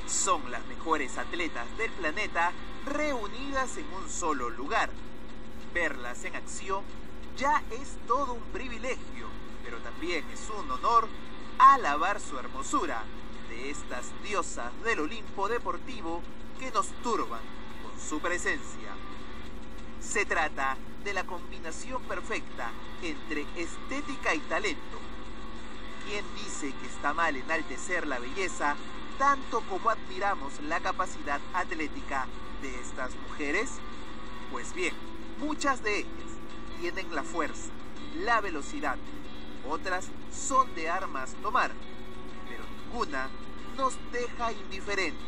Son las mejores atletas del planeta reunidas en un solo lugar. Verlas en acción ya es todo un privilegio, pero también es un honor alabar su hermosura, de estas diosas del Olimpo deportivo que nos turban con su presencia. Se trata de la combinación perfecta entre estética y talento. ¿Quién dice que está mal enaltecer la belleza tanto como admiramos la capacidad atlética de estas mujeres? Pues bien, muchas de ellas tienen la fuerza, la velocidad, otras son de armas tomar, pero ninguna nos deja indiferentes.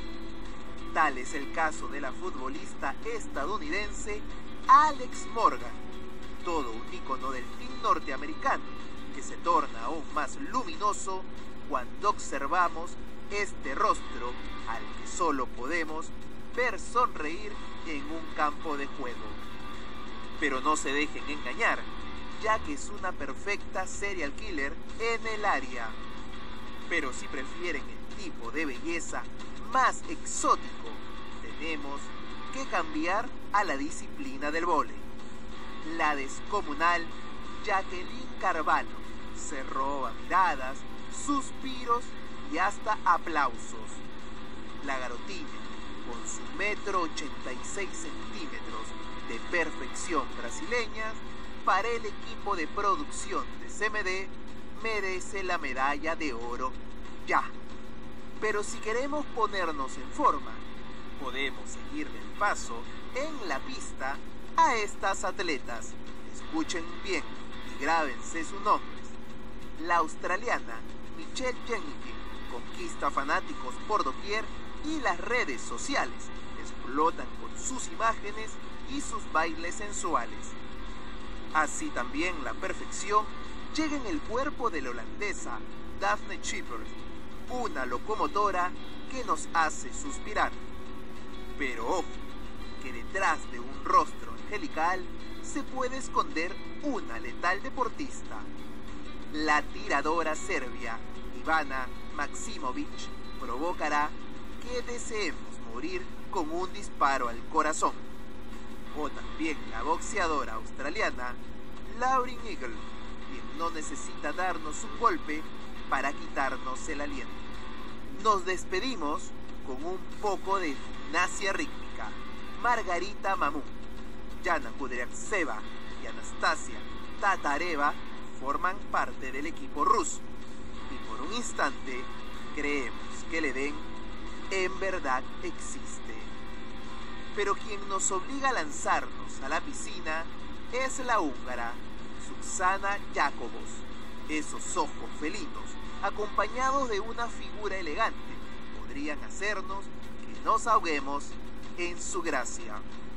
Tal es el caso de la futbolista estadounidense Alex Morgan, todo un ícono del team norteamericano, que se torna aún más luminoso cuando observamos este rostro al que solo podemos ver sonreír en un campo de juego. Pero no se dejen engañar, ya que es una perfecta serial killer en el área. Pero si prefieren el tipo de belleza más exótico, tenemos que cambiar a la disciplina del vóley. La descomunal Jacqueline Carvalho se roba miradas, suspiros y hasta aplausos. La garotina, con su 1,86 m de perfección brasileña, para el equipo de producción de CMD, merece la medalla de oro ya. Pero si queremos ponernos en forma, podemos seguirle el paso en la pista a estas atletas. Escuchen bien y grábense sus nombres. La australiana Michelle Jenkins conquista fanáticos por doquier y las redes sociales explotan con sus imágenes y sus bailes sensuales. Así también la perfección llega en el cuerpo de la holandesa Daphne Schippers, una locomotora que nos hace suspirar. Pero ojo, que detrás de un rostro angelical se puede esconder una letal deportista. La tiradora serbia Ivana Maksimovic provocará que deseemos morir con un disparo al corazón. O también la boxeadora australiana Lauren Eagle, quien no necesita darnos un golpe para quitarnos el aliento. Nos despedimos con un poco de gimnasia rítmica. Margarita Mamú, Yana Kudryavtseva y Anastasia Tatareva forman parte del equipo ruso. Y por un instante creemos que el Edén en verdad existe. Pero quien nos obliga a lanzarnos a la piscina es la húngara Zsuzsanna Jakobos. Esos ojos felinos, acompañados de una figura elegante, podrían hacernos que nos ahoguemos en su gracia.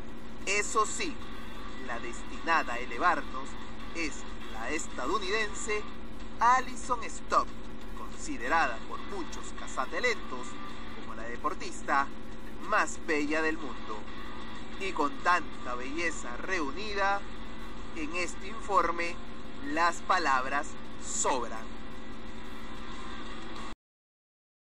Eso sí, la destinada a elevarnos es la estadounidense Alison Stock, considerada por muchos cazatalentos como la deportista más bella del mundo. Y con tanta belleza reunida, en este informe las palabras sobran.